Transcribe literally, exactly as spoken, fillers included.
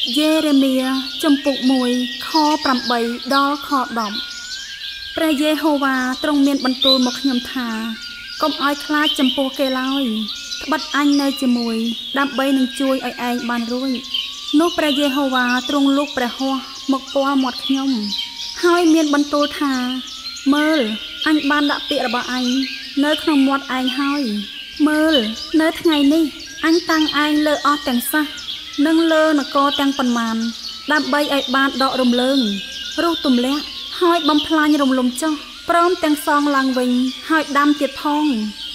យេរេមៀចំពុកមួយខប្រាំបីដល់ខដប់ព្រះយេហូវ៉ាទ្រង់មានបន្ទូលមកខ្ញុំថាកុំឲ្យខ្លាចចំពោះគេឡើយត្បិតអញនៅជាមួយដើម្បីនឹងជួយឲ្យឯងបានរួចនោះព្រះយេហូវ៉ាទ្រង់លូកព្រះហស្ថមកពាល់មាត់ខ្ញុំហើយមានបន្ទូលថាមើលអញបានដាក់ពាក្យរបស់អញនៅក្នុងមាត់ឯងហើយមើលនៅថ្ងៃនេះអញតាំងឯងលើអស់ទាំងសះនិងលើនគរទាំងប៉ុន្មានដើម្បីឲ្យបានដករំលើងរុះទម្លាក់ហើយបំផ្លាញរំលំចុះព្រមទាំងសងឡើងវិញហើយដាំទៀតផង